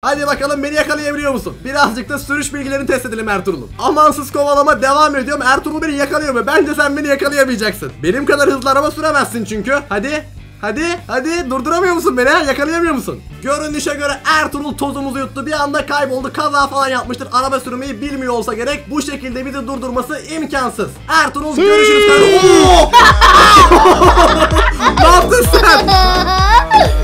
Hadi bakalım beni yakalayabiliyor musun? Birazcık da sürüş bilgilerini test edelim Ertuğrul'um. Amansız kovalama devam ediyorum. Ertuğrul beni yakalıyor mu? Bence sen beni yakalayamayacaksın. Benim kadar hızlı araba süremezsin çünkü. Hadi durduramıyor musun beni? Yakalayamıyor musun? Görünüşe göre Ertuğrul tozumuzu yuttu. Bir anda kayboldu. Kaza falan yapmıştır. Araba sürmeyi bilmiyor olsa gerek. Bu şekilde bizi durdurması imkansız. Ertuğrul görüşürüz. Ne yaptın sen?